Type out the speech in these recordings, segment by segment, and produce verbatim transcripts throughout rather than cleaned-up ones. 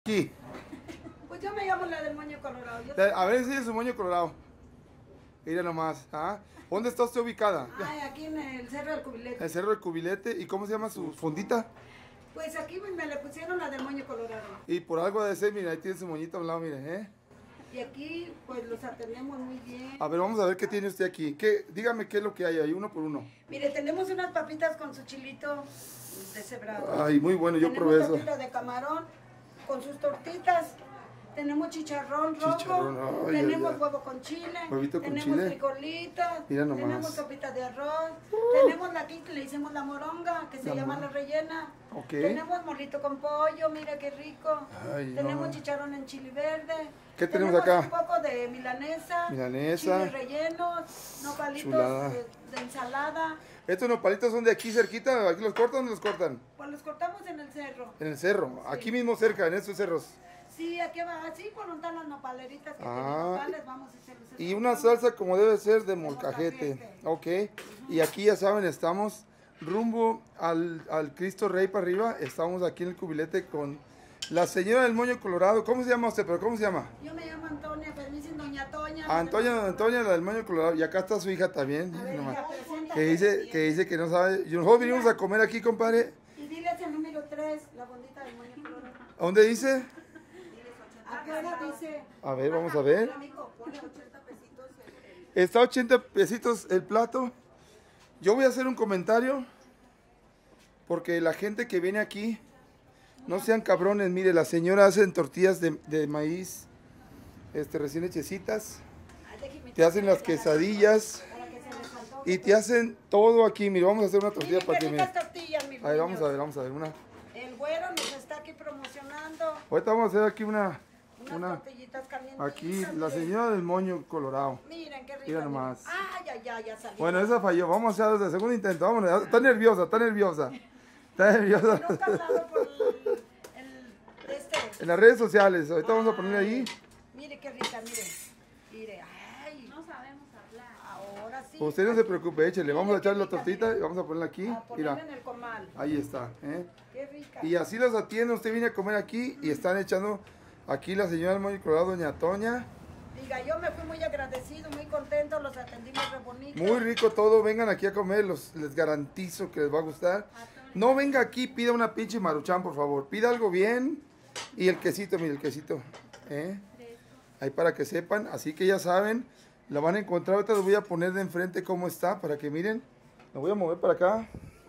Aquí. Pues yo me llamo la del moño colorado. Yo A ver si es su moño colorado. Mira nomás. ¿Ah? ¿Dónde está usted ubicada? Ay, aquí en el Cerro del Cubilete. El Cerro del Cubilete. ¿Y cómo se llama su fondita? Pues aquí me le pusieron la del moño colorado. Y por algo de ser, mira, ahí tiene su moñito a un lado, mire, ¿eh? Y aquí pues los atendemos muy bien. A ver, vamos a ver qué tiene usted aquí. ¿Qué? Dígame qué es lo que hay ahí, uno por uno. Mire, tenemos unas papitas con su chilito deshebrado. Ay, muy bueno, yo tenemos probé eso. Tenemos de camarón con sus tortitas. Tenemos chicharrón rojo, Chicharrón, ay, tenemos ay, ay. huevo con chile, Huevito con tenemos chile. frijolitos, Mira nomás. tenemos sopita de arroz, uh. tenemos la aquí que le hicimos la moronga, que se La llama mor- la rellena. Okay. Tenemos molito con pollo, mira qué rico. Ay, tenemos no. chicharrón en chile verde. ¿Qué tenemos acá? Un poco de milanesa, Milanesa. chiles rellenos, nopalitos Chulada. de, de ensalada. Estos nopalitos son de aquí cerquita. ¿Aquí los cortan o dónde los cortan? Pues los cortamos en el cerro. En el cerro. Aquí mismo cerca, en estos cerros. Sí, aquí va, así por donde están las nopaleritas que Ah, tienen nopales, vamos a hacerlos. Y una salsa como debe ser de molcajete. Ok. Y aquí ya saben, estamos rumbo al, al Cristo Rey para arriba. Estamos aquí en el Cubilete con la señora del moño colorado. ¿Cómo se llama usted? ¿Pero cómo se llama? Yo me llamo Antonia, pero me dicen Doña Toña. Ah, Antonia, Antonia, la del moño colorado. Y acá está su hija también. A ver, nomás. hija, preséntate. Que dice, que dice que no sabe. Y nosotros vinimos a comer aquí, compadre. Y diles el número tres, la bondita del moño colorado. ¿A dónde dice? Afuera dice. A ver, vamos a ver. Amigo, ponle ochenta pesitos el- el- Está ochenta pesitos el plato. Yo voy a hacer un comentario. Porque la gente que viene aquí, no sean cabrones. Mire, la señora hace tortillas de, de maíz, este, recién hechecitas. Ay, déjeme Te hacen las quesadillas. para que se les antoje. Y te hacen todo aquí. Mire, vamos a hacer una tortilla Miren para qué que mire. ricas tortillas, mis A ver, vamos a niños. ver, vamos a ver. Una. El güero nos está aquí promocionando Ahorita vamos a hacer aquí una. unas Una. tortillitas calientitas. Aquí, la miren. señora del moño colorado. Miren qué rica. Mira nomás. Ay, ay, ay, ya salió. Bueno, esa falló. Vamos a hacer desde el segundo intento. Vámonos. Está nerviosa, está nerviosa. Está nerviosa. Nunca he hablado por el, el este. En las redes sociales. Ahorita vamos a ponerle ahí. Mire qué rica, mire. Mire, ay. No sabemos hablar. Ahora sí. Usted no se preocupe, échele. Vamos a echar la tortita y vamos a ponerla aquí. A ponerla Mira, en el comal. ahí está. ¿eh? Qué rica. Y así los atienden. Usted viene a comer aquí y están echando aquí la señora del moño colorado, doña Toña. Diga, yo me fui muy agradecido, muy contento, los atendimos re bonito. Muy rico todo. Vengan aquí a comer. Los, les garantizo que les va a gustar. No venga aquí, pida una pinche maruchan, por favor. Pida algo bien. Y el quesito, mire, el quesito. ¿eh? Ahí para que sepan. Así que ya saben. La van a encontrar. Ahorita les voy a poner de enfrente cómo está. Para que miren. Lo voy a mover para acá.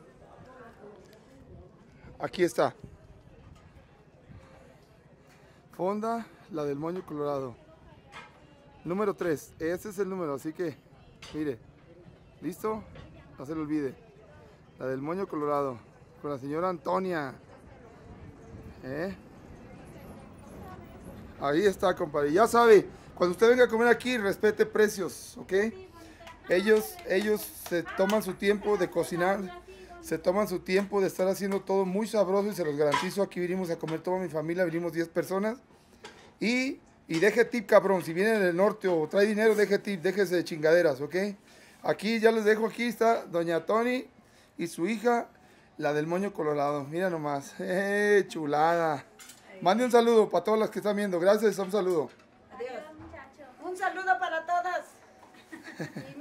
Aquí está. Fonda, la del moño colorado. Número tres. Ese es el número. Así que, mire. ¿Listo? No se lo olvide. La del moño colorado. Con la señora Antonia. ¿Eh? Ahí está, compadre. Ya sabe, cuando usted venga a comer aquí, respete precios, ¿ok? Ellos, ellos se toman su tiempo de cocinar, se toman su tiempo de estar haciendo todo muy sabroso y se los garantizo. Aquí vinimos a comer toda mi familia, vinimos diez personas. Y, y deje tip, cabrón. Si viene del norte o trae dinero, deje tip, déjese de chingaderas, ¿ok? Aquí ya les dejo, aquí está doña Tony y su hija, la del moño colorado. Mira nomás, ¡eh, chulada! Mande un saludo para todas las que están viendo. Gracias, un saludo. Adiós. Un saludo para todas.